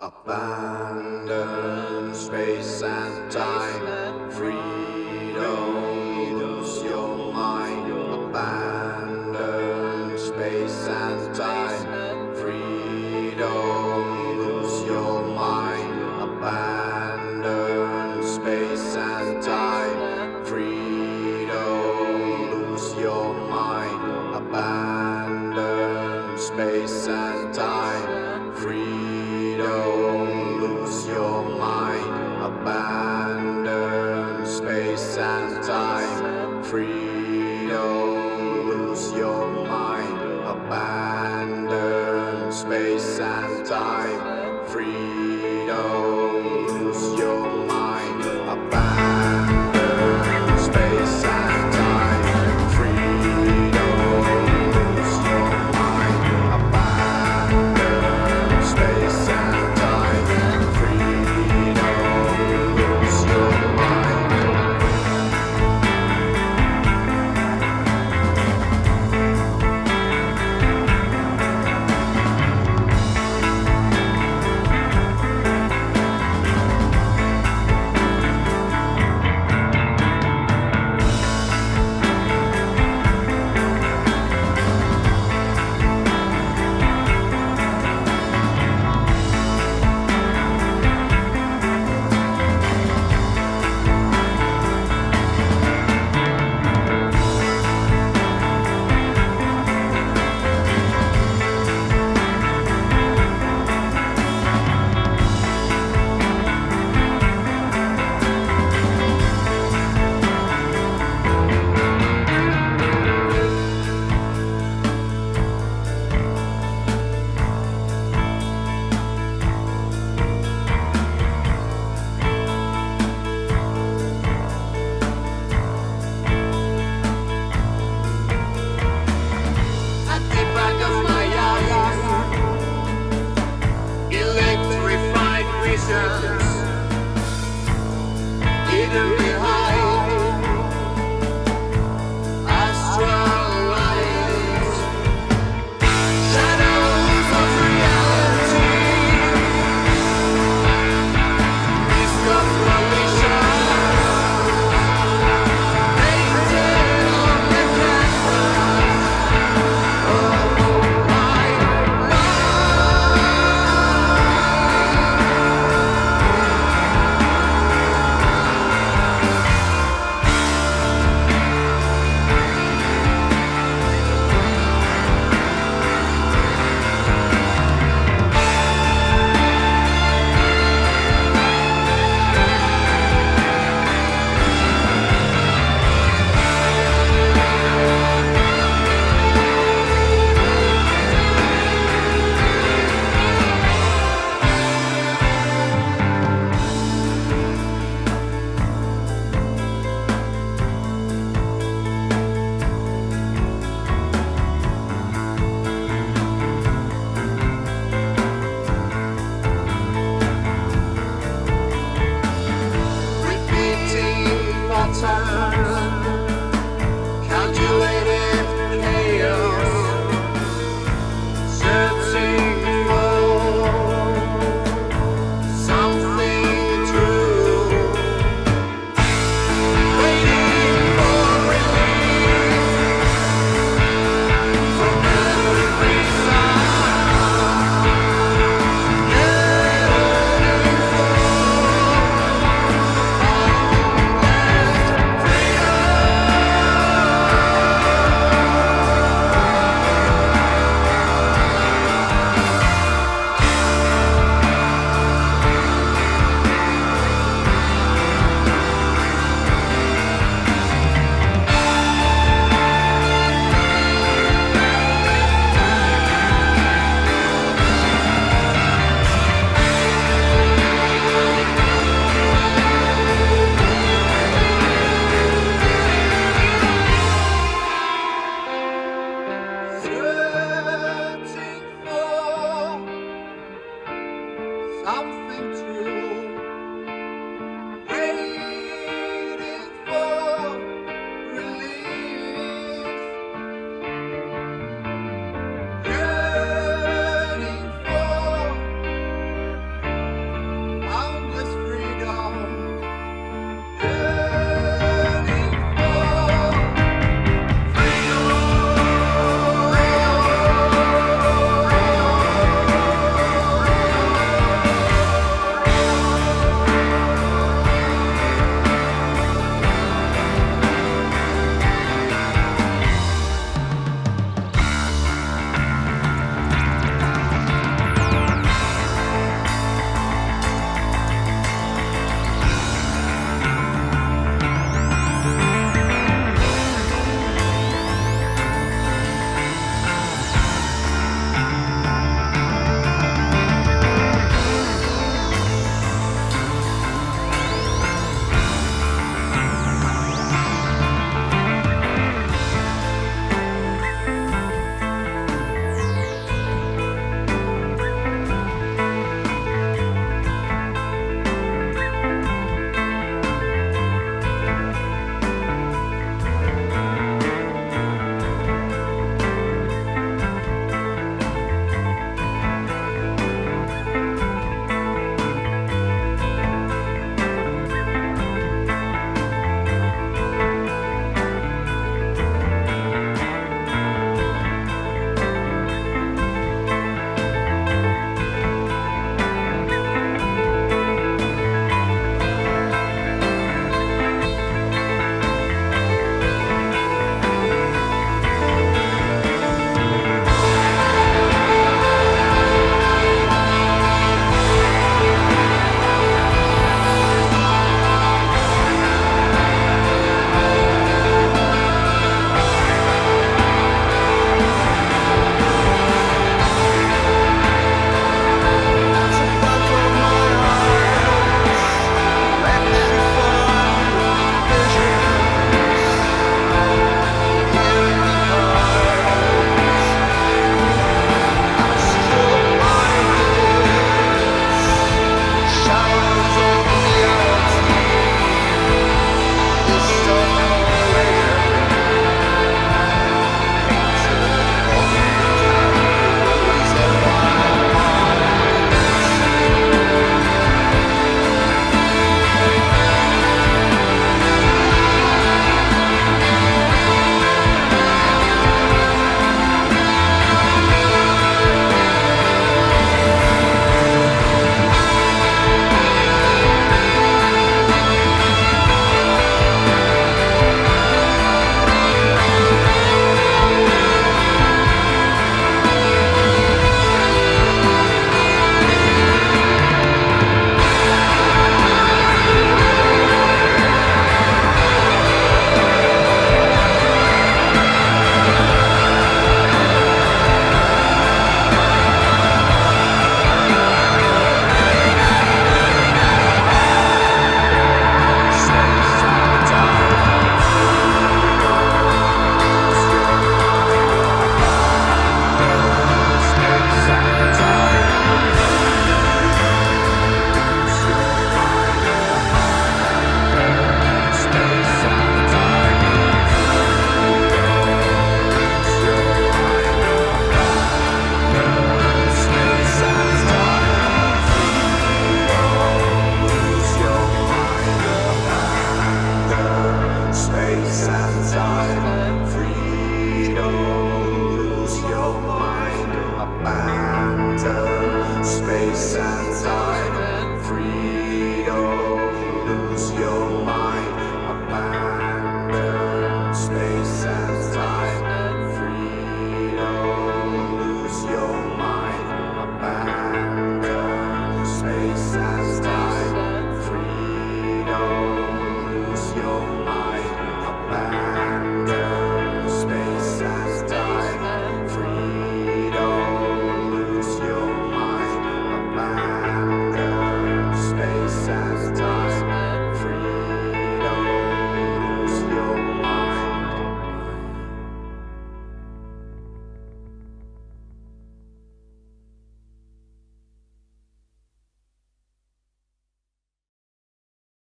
Abandon space and time, freedom, lose your mind. Abandon space and time, freedom, lose your mind. Abandon space and time, freedom, lose your mind. Abandon space and time, freedom, lose your mind. Abandon space and time, freedom, lose your mind. Abandon space and time, freedom, lose your mind. Abandon space and time, freedom, lose your mind. Abandon space and time, freedom, lose your mind. Electrified visions hidden behind astral lights, shadows of reality, mist of coalition, painted on the canvas of my calculated chaos, searching for something true, waiting for relief from every side, yearning for searching for something true.